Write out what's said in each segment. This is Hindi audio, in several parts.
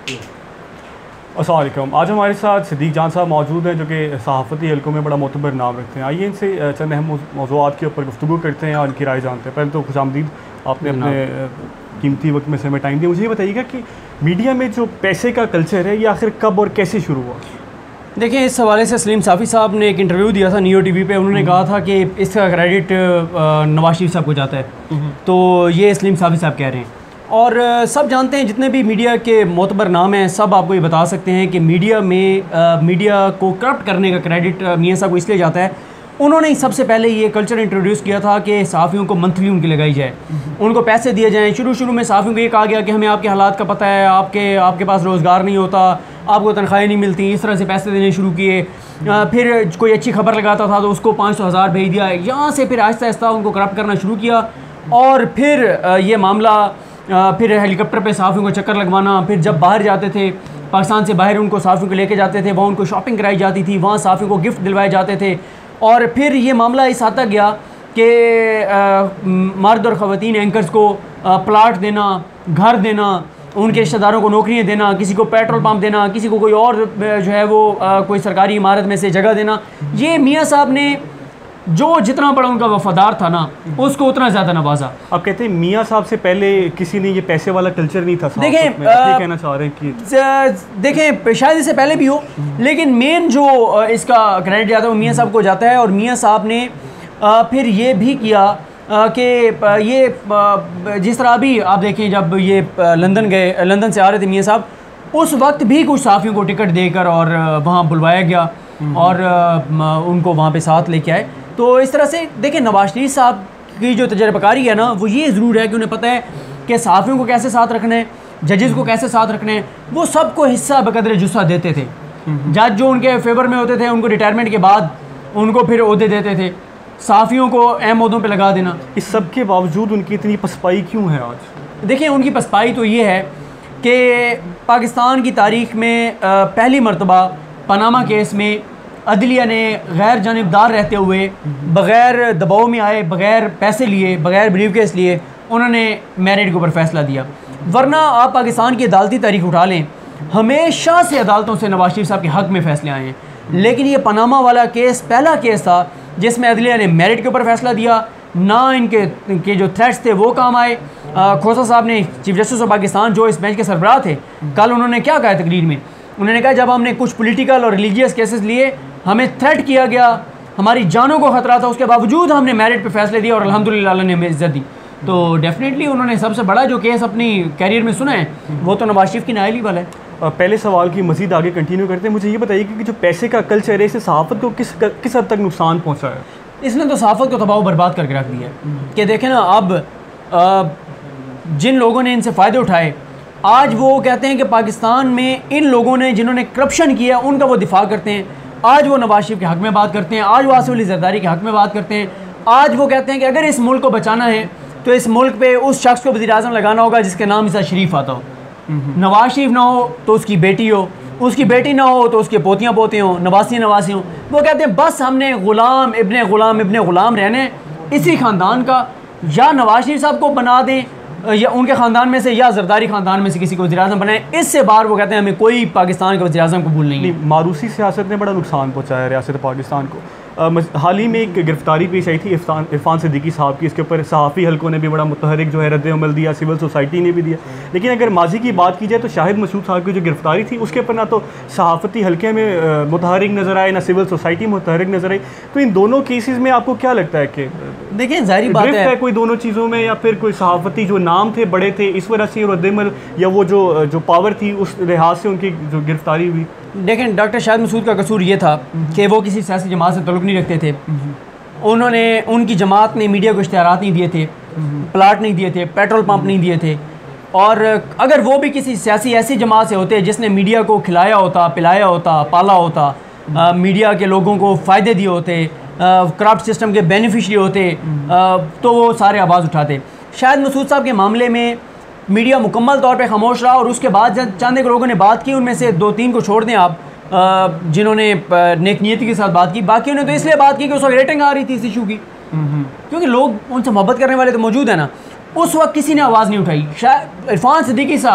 अस्सलाम वालेकुम। आज हमारे साथ सिद्दीक जान साहब मौजूद हैं जो कि सहाफ़ती हल्कों में बड़ा मोतबर नाम रखते हैं। आइए इनसे चंद अहम मौज़ूआत के ऊपर गुफ्तगू करते हैं और इनकी राय जानते हैं। पहले तो खुशामदीद, आपने अपने कीमती वक्त में से हमें टाइम दिया। मुझे ये बताइएगा कि मीडिया में जो पैसे का कल्चर है ये आखिर कब और कैसे शुरू हुआ? देखिए, इस हवाले से सलीम साफ़ी साहब ने एक इंटरव्यू दिया था नियो टीवी पे। उन्होंने कहा था कि इसका क्रेडिट नवाज शरीफ साहब को जाता है। तो ये सलीम साफ़ी साहब कह रहे हैं और सब जानते हैं, जितने भी मीडिया के मोतबर नाम हैं सब आपको ये बता सकते हैं कि मीडिया में मीडिया को करप्ट करने का क्रेडिट मियाँ साहब को इसलिए जाता है। उन्होंने ही सबसे पहले ये कल्चर इंट्रोड्यूस किया था कि सहाफ़ियों को मंथली उनकी लगाई जाए, उनको पैसे दिए जाएँ। शुरू में सहाफ़ियों को ये कहा गया कि हमें आपके हालात का पता है, आपके पास रोज़गार नहीं होता, आपको तनख्वाहें नहीं मिलती, इस तरह से पैसे देने शुरू किए। फिर कोई अच्छी खबर लगाता था तो उसको 500,000 भेज दिया। यहाँ से फिर आहिस्ता आहिस्ता उनको करप्ट करना शुरू किया और फिर ये मामला फिर हेलीकॉप्टर पे सहाफ़ियों को चक्कर लगवाना। फिर जब बाहर जाते थे, पाकिस्तान से बाहर उनको सहाफ़ियों को लेके जाते थे, वहाँ उनको शॉपिंग कराई जाती थी, वहाँ सहाफ़ियों को गिफ्ट दिलवाए जाते थे। और फिर ये मामला इस हद तक गया कि मर्द और ख़वातीन एंकर्स को प्लाट देना, घर देना, उनके रिश्तेदारों को नौकरियाँ देना, किसी को पेट्रोल पंप देना, किसी को कोई और जो है वो कोई सरकारी इमारत में से जगह देना। ये मियाँ साहब ने जो जितना बड़ा उनका वफादार था ना, उसको उतना ज़्यादा नवाजा। आप कहते हैं मियाँ साहब से पहले किसी ने ये पैसे वाला कल्चर नहीं था। देखें, कहना चाह रहे हैं कि देखें शायद इससे पहले भी हो, लेकिन मेन जो इसका क्रेडिट जाता है वो मियाँ साहब को जाता है। और मियाँ साहब ने फिर ये भी किया कि ये जिस तरह अभी आप देखें, जब ये लंदन से आ रहे थे मियाँ साहब, उस वक्त भी कुछ सहाफ़ियों को टिकट देकर और वहाँ बुलवाया गया और उनको वहाँ पे साथ लेके आए। तो इस तरह से देखें, नवाज शरीफ साहब की जो तजर्बाकारी है ना, वो ये ज़रूर है कि उन्हें पता है कि सहाफ़ियों को कैसे साथ रखना है, जजेस को कैसे साथ रखना है। वो सबको हिस्सा बकदर जुस्सा देते थे। जज जो उनके फेवर में होते थे उनको रिटायरमेंट के बाद उनको फिर ओहदे देते थे, सहाफ़ियों को अहम ओहदों पे लगा देना। इस सब के बावजूद उनकी इतनी पसपाई क्यों है आज? देखिए, उनकी पसपाई तो ये है कि पाकिस्तान की तारीख़ में पहली मरतबा पनामा केस में अदलिया ने गैर जानिबदार रहते हुए, बग़ैर दबाव में आए, बग़ैर पैसे लिए, बग़ैर ब्रीफ केस लिए, उन्होंने मेरिट के ऊपर फ़ैसला दिया। वरना आप पाकिस्तान की अदालती तारीख उठा लें, हमेशा से अदालतों से नवाज शरीफ साहब के हक़ में फ़ैसले आए हैं। लेकिन ये पनामा वाला केस पहला केस था जिसमें अदलिया ने मेरिट के ऊपर फ़ैसला दिया, ना इनके जो थ्रेट्स थे वो काम आए। खोसा साहब ने, चीफ जस्टिस ऑफ पाकिस्तान जो इस बेंच के सरबराह थे, कल उन्होंने क्या कहा तकरीर में? उन्होंने कहा जब हमने कुछ पॉलिटिकल और रिलीजियस केसेस लिए, हमें थ्रेट किया गया, हमारी जानों को ख़तरा था, उसके बावजूद हमने मेरिट पे फैसले दिए और अल्हम्दुलिल्लाह अल्लाह ने हमें इज़्ज़त दी। तो डेफिनेटली उन्होंने सबसे बड़ा जो केस अपनी कैरियर में सुना है वो तो नवाज शरीफ की नाअहली वाला है। पहले सवाल की मज़ीद आगे कंटिन्यू करते हैं। मुझे ये बताइए कि जो पैसे का कल्चर है, इससे सहाफ़त को किस हद तक नुकसान पहुँचा है? इसने तो सहाफ़त को तबाह बर्बाद करके रख दिया है कि देखें ना, अब जिन लोगों ने इनसे फ़ायदे उठाए, आज वो कहते हैं कि पाकिस्तान में इन लोगों ने जिन्होंने करप्शन किया उनका वो दिफा करते हैं। आज वो नवाज शरीफ के हक़ में बात करते हैं, आज वो आसिफ अली ज़रदारी के हक़ में बात करते हैं। आज वो कहते हैं कि अगर इस मुल्क को बचाना है तो इस मुल्क पे उस शख्स को वज़ीर-ए-आज़म लगाना होगा जिसके नाम से शरीफ आता हो। नवाज शरीफ ना हो तो उसकी बेटी हो, उसकी बेटी ना हो तो उसके पोतियाँ पोते हों, नवासी हों। वो कहते हैं बस हमने ग़ुलाम इब्ने ग़ुलाम रहने इसी ख़ानदान का, या नवाज शरीफ साहब को बना दें या उनके ख़ानदान में से, या जरदारी ख़ानदान में से किसी को वज़ीर-ए-आज़म बनाएं। इससे बाहर वो कहते हैं हमें कोई पाकिस्तान के वज़ीर-ए-आज़म कबूल नहीं है। मारूसी सियासत ने बड़ा नुकसान पहुँचाया रियासत पाकिस्तान को। हाल ही में एक गिरफ्तारी पेश आई थी इरफान सिद्दीकी साहब की। इसके ऊपर सहाफ़ी हल्कों ने भी बड़ा मुतहरिक जो है रद्द-ए-अमल दिया, सिविल सोसाइटी ने भी दिया। लेकिन अगर माजी की बात की जाए तो शाहिद मसूद साहब की जो गिरफ्तारी थी उसके ऊपर ना तो सहाफ़ती हल्के में मुतहरिक नज़र आए, ना सिविल सोसाइटी मुतहरिक नज़र आई। तो इन दोनों केसेस में आपको क्या लगता है कि देखिए, ज़ाहिर बात है कोई दोनों चीज़ों में, या फिर कोई सहाफ़ती जो नाम थे बड़े थे इस वजह से रद्द-ए-अमल, या वो जो पावर थी उस लिहाज से उनकी जो गिरफ्तारी हुई? देखें, डॉक्टर शाहिद मसूद का कसूर ये था कि वो किसी सियासी जमात से तल्लुक़ नहीं रखते थे। उनकी जमात ने मीडिया को इश्तिहारात नहीं दिए थे, प्लाट नहीं दिए थे, पेट्रोल पंप नहीं दिए थे। और अगर वो भी किसी सियासी ऐसी जमात से होते जिसने मीडिया को खिलाया होता, पिलाया होता, पाला होता, मीडिया के लोगों को फ़ायदे दिए होते, करप्ट सिस्टम के बेनिफिशरी होते, तो वो सारे आवाज़ उठाते। शाहिद मसूद साहब के मामले में मीडिया मुकम्मल तौर पे खामोश रहा और उसके बाद जब चंद एक लोगों ने बात की, उनमें से 2-3 को छोड़ दें आप, जिन्होंने नेक नियति के साथ बात की। बाकियों ने तो इसलिए बात की कि उस वक्त रेटिंग आ रही थी इस इशू की, क्योंकि लोग उनसे मोहब्बत करने वाले तो मौजूद है ना। उस वक्त किसी ने आवाज़ नहीं उठाई। शायद इरफान सिद्दीकी साहब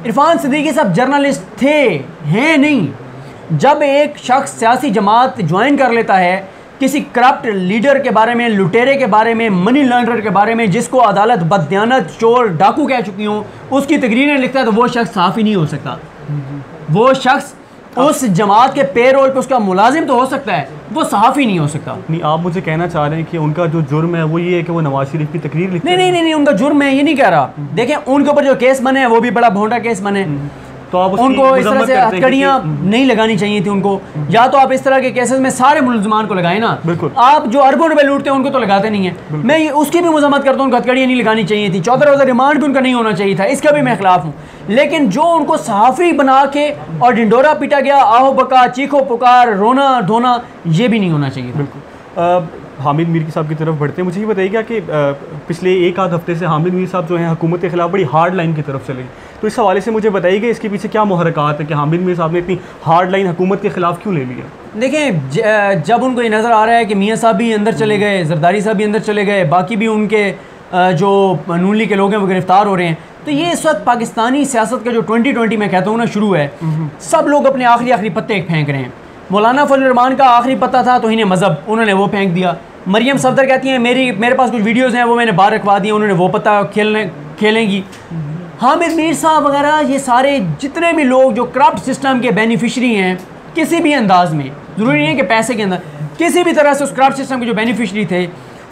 इरफान सिद्दीकी साहब जर्नलिस्ट थे, हैं नहीं। जब एक शख्स सियासी जमात ज्वाइन कर लेता है, किसी करप्ट लीडर के बारे में, लुटेरे के बारे में, मनी लॉन्ड्रर के बारे में, जिसको अदालत बददियानत, चोर, डाकू कह चुकी हूँ, उसकी तकरीरें लिखता है, तो वो शख्स सहाफ़ी नहीं हो सकता। वो शख्स उस जमात के पेरोल पे उसका मुलाजिम तो हो सकता है, वो सहाफ़ी नहीं हो सकता। नहीं, आप मुझे कहना चाह रहे हैं कि उनका जो जुर्म है वो ये है कि वो नवाज शरीफ की तकरीर लिखते हैं? नहीं, उनका जुर्म है ये नहीं कह रहा। देखें, उनके ऊपर जो केस बने हैं वो भी बड़ा भोंडा केस बने। तो आप उनको इस तरह से हथकड़ियाँ नहीं लगानी चाहिए थी उनको। या तो आप इस तरह के केसेस में सारे मुलजमान को लगाए ना। बिल्कुल। आप जो अरबों रुपए लूटते हैं उनको तो लगाते नहीं है। मैं उसकी भी मजम्मत करता हूँ, उनको हथकड़ियाँ नहीं लगानी चाहिए थी। 14 रोज़ा रिमांड भी उनका नहीं होना चाहिए था, इसका भी मैं खिलाफ हूँ। लेकिन जो उनको सहाफ़ी बना के और ढिंडोरा पीटा गया, आहो बका, चीखो पुकार, रोना धोना, ये भी नहीं होना चाहिए। बिल्कुल। हामिद मीर साहब की तरफ बढ़ते हैं। मुझे ये बताइएगा कि पिछले एक आध हफ्ते से हामिद मीर साहब जो हैं हुकूमत के ख़िलाफ़ बड़ी हार्ड लाइन की तरफ चले, तो इस हवाले से मुझे बताइएगा इसके पीछे क्या मुहरक़ात है कि हामिद मीर साहब ने इतनी हार्ड लाइन हुकूमत के ख़िलाफ़ क्यों ले लिया? देखें, जब उनको ये नज़र आ रहा है कि मियाँ साहब भी अंदर चले गए, जरदारी साहब भी अंदर चले गए, बाकी भी उनके जो नून लीग के लोग हैं वो गिरफ़्तार हो रहे हैं, तो ये इस वक्त पाकिस्तानी सियासत का जो 2020 मैं कहता हूँ ना शुरू है, सब लोग अपने आखिरी पत्ते फेंक रहे हैं। मौलाना फजल रहमान का आखिरी पत्ता था तौहीन मज़हब, उन्होंने वो फेंक दिया। मरियम सफदर कहती हैं मेरे पास कुछ वीडियोज़ हैं वो मैंने बाहर रखवा दिए, उन्होंने वो पत्ता खेलेंगी। हामिद मीर साहब वगैरह, ये सारे जितने भी लोग जो करप्ट सिस्टम के बेनिफिशरी हैं किसी भी अंदाज में, ज़रूरी नहीं है कि पैसे के अंदर, किसी भी तरह से उस करप्ट सिस्टम के जो बेनिफिशरी थे,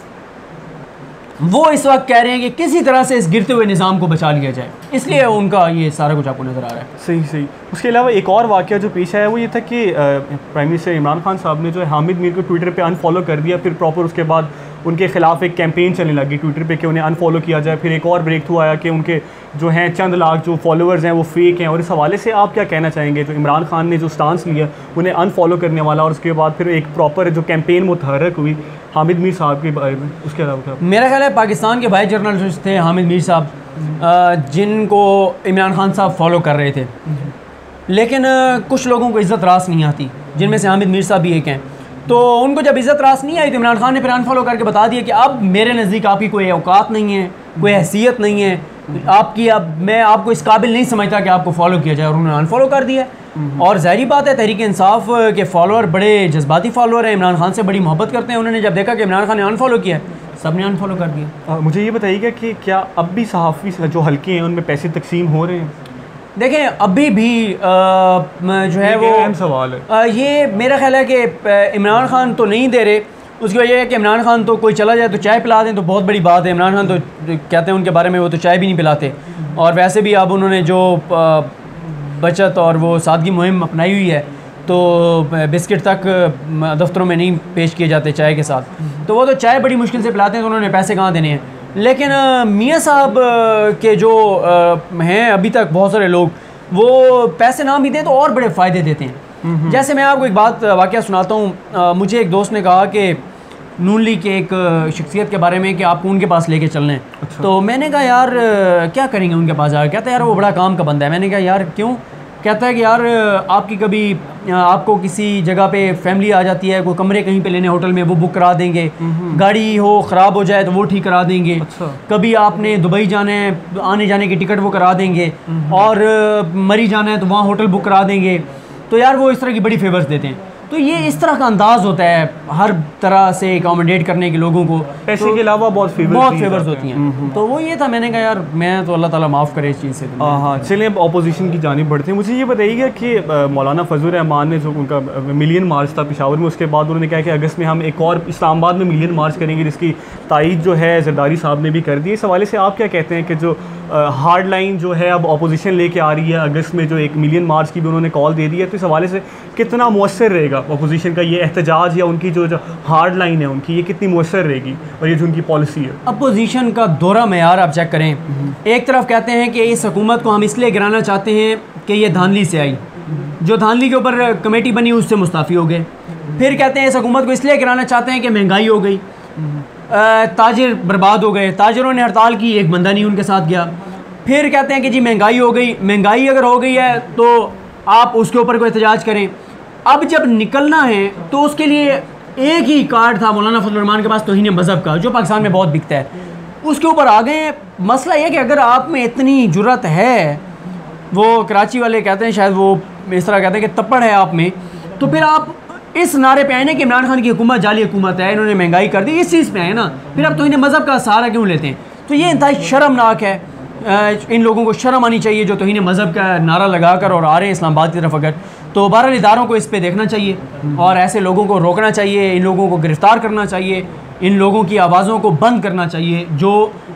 वो इस वक्त कह रहे हैं कि किसी तरह से इस गिरते हुए निज़ाम को बचा लिया जाए, इसलिए उनका ये सारा कुछ आपको नज़र आ रहा है। सही। उसके अलावा एक और वाक़या जो पेश आया वो ये था कि प्राइम मिनिस्टर इमरान खान साहब ने जो है हामिद मीर को ट्विटर पे अनफॉलो कर दिया, फिर प्रॉपर उसके बाद उनके ख़िलाफ़ एक कैंपेन चलने लगी ट्विटर पे कि उन्हें अनफॉलो किया जाए। फिर एक और ब्रेक थ्रू आया कि उनके जो हैं चंद लाख जो फॉलोअर्स हैं वो फेक हैं। और इस हवाले से आप क्या कहना चाहेंगे, जो इमरान खान ने जो स्टांस लिया उन्हें अनफॉलो करने वाला, और उसके बाद फिर एक प्रॉपर जो कैंपेन मुतहरक हुई हामिद मीर साहब के बारे में, उसके अलावा क्या? मेरा ख्याल है पाकिस्तान के भाई जर्नलिस्ट थे हामिद मीर साहब, जिनको इमरान खान साहब फॉलो कर रहे थे, लेकिन कुछ लोगों को इज़्ज़त रास नहीं आती, जिनमें से हामिद मीर साहब भी एक हैं। तो उनको जब इज़्ज़त रास नहीं आई तो इमरान खान ने फिर अनफॉलो करके बता दिया कि अब मेरे नज़दीक आपकी कोई औकात नहीं है, कोई हैसियत नहीं है आपकी, अब मैं आपको इस काबिल नहीं समझता कि आपको फॉलो किया जाए, और उन्होंने अनफॉलो कर दिया। और ज़ाहिर बात है तहरीक इंसाफ के फॉलोअर बड़े जज्बाती फॉलोअर हैं, इमरान खान से बड़ी मोहब्बत करते हैं। उन्होंने जब देखा कि इमरान खान ने अनफॉलो किया, सब ने अनफॉलो कर दिया। मुझे ये बताइएगा कि क्या अब भी सहाफ़ी जो हल्के हैं उनमें पैसे तकसीम हो रहे हैं? देखें, अभी भी जो है वो अहम सवाल है। ये मेरा ख्याल है कि इमरान खान तो नहीं दे रहे। उसकी वजह है कि इमरान खान तो कोई चला जाए तो चाय पिला दें तो बहुत बड़ी बात है। इमरान खान तो कहते हैं उनके बारे में वो तो चाय भी नहीं पिलाते, और वैसे भी अब उन्होंने जो बचत और वो सादगी मुहिम अपनाई हुई है, तो बिस्किट तक दफ्तरों में नहीं पेश किए जाते चाय के साथ, तो वो तो चाय बड़ी मुश्किल से पिलाते हैं, तो उन्होंने पैसे कहाँ देने हैं। लेकिन मियाँ साहब के जो हैं अभी तक बहुत सारे लोग, वो पैसे ना भी दें तो और बड़े फ़ायदे देते हैं। जैसे मैं आपको एक बात वाक़या सुनाता हूँ। मुझे एक दोस्त ने कहा कि नून लीग के एक शख्सियत के बारे में कि आपको उनके पास लेके चलना है। अच्छा। तो मैंने कहा यार क्या करेंगे उनके पास जाकर? कहता है यार वो बड़ा काम का बंदा है। मैंने कहा यार क्यों? कहता है कि यार आपकी कभी आपको किसी जगह पे फैमिली आ जाती है, कोई कमरे कहीं पे लेने होटल में, वो बुक करा देंगे। गाड़ी हो ख़राब हो जाए तो वो ठीक करा देंगे। अच्छा। कभी आपने दुबई जाना है, आने जाने की टिकट वो करा देंगे, और मरी जाना है तो वहाँ होटल बुक करा देंगे। तो यार वो इस तरह की बड़ी फेवर्स देते हैं। तो ये इस तरह का अंदाज़ होता है हर तरह से अकोमोडेट करने के लोगों को, पैसे के अलावा बहुत फेवर्स होती हैं। तो वो ये था, मैंने कहा यार मैं तो अल्लाह ताला माफ़ करे इस चीज़ से। हाँ, चलिए अब अपोजिशन की जानिब बढ़ते हैं। मुझे ये बताइएगा कि मौलाना फजल रहमान ने जो उनका मिलियन मार्च था पेशावर में, उसके बाद उन्होंने कहा कि अगस्त में हम एक और इस्लामाबाद में मिलियन मार्च करेंगे, जिसकी तायीद जो है जरदारी साहब ने भी कर दी। इस हवाले से आप क्या कहते हैं कि जो हार्ड लाइन जो है अब अपोजिशन लेके आ रही है, अगस्त में जो एक मिलियन मार्च की भी उन्होंने कॉल दे दी है, तो इस हवाले से कितना मुअस्सर रहेगा अपोजिशन का ये एहतजाज, या उनकी जो हार्ड लाइन है उनकी, ये कितनी मुअस्सर रहेगी, और ये जो उनकी पॉलिसी है? अपोजिशन का दोहरा मेयार आप चेक करें। एक तरफ कहते हैं कि इस हुकूमत को हम इसलिए गिराना चाहते हैं कि ये धांधली से आई, जो धांधली के ऊपर कमेटी बनी उससे मुस्ताफ़ी हो गए। फिर कहते हैं इस हुकूमत को इसलिए गिराना चाहते हैं कि महंगाई हो गई, ताजिर बर्बाद हो गए, ताजिरों ने हड़ताल की, एक बंदा नहीं उनके साथ गया। फिर कहते हैं कि जी महंगाई हो गई, महंगाई अगर हो गई है तो आप उसके ऊपर कोई एहतजाज करें। अब जब निकलना है तो उसके लिए एक ही कार्ड था मौलाना फजल रहमान के पास, तौहीन मज़हब का, जो पाकिस्तान में बहुत बिकता है, उसके ऊपर आ गए। मसला यह कि अगर आप में इतनी जुर्रत है वो कराची वाले कहते हैं, शायद वो इस तरह कहते हैं कि तप्पड़ है आप में, तो फिर आप इस नारे पे आए ना कि इमरान खान की हुकूमत जाली हुकूमत है, इन्होंने महंगाई कर दी, इस चीज़ पे आए ना, फिर अब तो इन्हें मज़हब का सहारा क्यों लेते हैं? तो ये इंतहाई शर्मनाक है। इन लोगों को शर्म आनी चाहिए जो तौहीन मज़हब का नारा लगा कर और आ रहे हैं इस्लामाबाद की तरफ। अगर तो बहरहाल इदारों को इस पे देखना चाहिए और ऐसे लोगों को रोकना चाहिए, इन लोगों को गिरफ़्तार करना चाहिए, इन लोगों की आवाज़ों को बंद करना चाहिए जो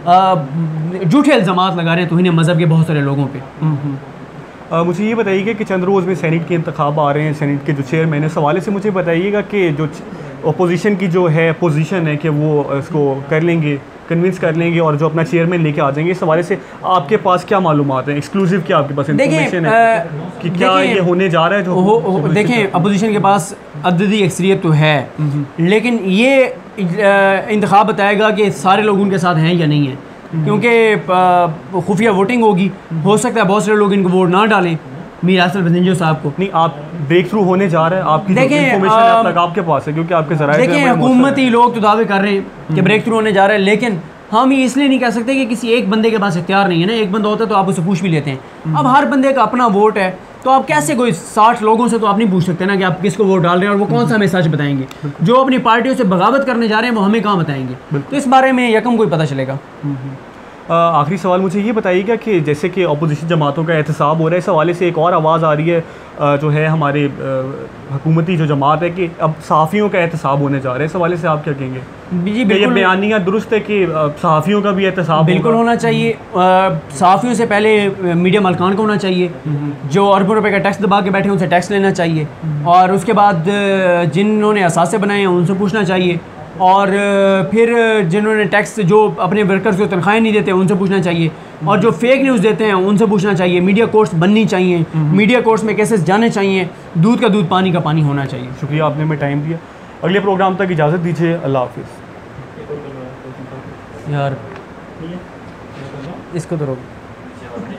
झूठे इल्ज़ामात लगा रहे हैं तौहीन मज़हब के बहुत सारे लोगों पे। मुझे ये बताइएगा कि चंद रोज़ में सेनेट के इंतखाब आ रहे हैं, सेनेट के जो चेयरमैन है, इस हवाले से मुझे बताइएगा कि जो अपोजिशन की जो है पोजीशन है कि वो इसको कर लेंगे, कन्विंस कर लेंगे और जो अपना चेयरमैन लेके आ जाएंगे। इस हवाले से आपके पास क्या मालूमात हैं, एक्सक्लूसिव क्या आपके पास इंफॉर्मेशन है कि क्या ये होने जा रहा है? जो देखें, अपोजिशन के पास अददी अक्सरियत तो है, लेकिन ये इंतखाब बताएगा कि सारे लोग उनके साथ हैं या नहीं है, क्योंकि खुफिया वोटिंग होगी, हो सकता है बहुत सारे लोग इनको वोट ना डालें मीर हासिल बंजो साहब को। नहीं, आप ब्रेक थ्रू होने जा रहा है, आपकी इंफॉर्मेशन अब तक आपके पास है क्योंकि आपके ज़राए देखें हुकूमती लोग तो दावे कर रहे हैं कि ब्रेक थ्रू होने जा रहा है, लेकिन हम ये इसलिए नहीं कह सकते कि किसी एक बंदे के पास इख्तियार नहीं है ना। एक बंदा होता है तो आप उससे पूछ भी लेते हैं। अब हर बंदे का अपना वोट है, तो आप कैसे कोई 60 लोगों से तो आप नहीं पूछ सकते ना कि आप किसको वोट डाल रहे हैं और वो कौन सा हमें सच बताएंगे। जो अपनी पार्टियों से बगावत करने जा रहे हैं वो हमें कहाँ बताएंगे? तो इस बारे में यकम कोई पता चलेगा। आखिरी सवाल मुझे ये बताइएगा कि जैसे कि अपोजिशन जमातों का एहतसाब हो रहा है, इस हवाले से एक और आवाज़ आ रही है जो है हमारे हुकूमती जो जमात है कि अब सहाफ़ियों का एहतसाब होने जा रहा है। इस हवाले से आप क्या कहेंगे? जी बिल्कुल, ये बयानिया दुरुस्त है कि सहाफ़ियों का भी एहतसाब बिल्कुल होना चाहिए। सहाफ़ियों से पहले मीडिया मालकान को होना चाहिए, जो अरबों रुपए का टैक्स दबा के बैठे हैं उनसे टैक्स लेना चाहिए, और उसके बाद जिन्होंने असासे बनाए हैं उनसे पूछना चाहिए, और फिर जिन्होंने टैक्स जो अपने वर्कर्स को तनख्वाहें नहीं देते उनसे पूछना चाहिए, और जो फेक न्यूज़ देते हैं उनसे पूछना चाहिए। मीडिया कोर्ट्स बननी चाहिए, मीडिया कोर्ट्स में केसेस जाने चाहिए, दूध का दूध पानी का पानी होना चाहिए। शुक्रिया, आपने हमें टाइम दिया। अगले प्रोग्राम तक इजाज़त दीजिए, अल्लाह हाफिज़। यार इसको तो रोक।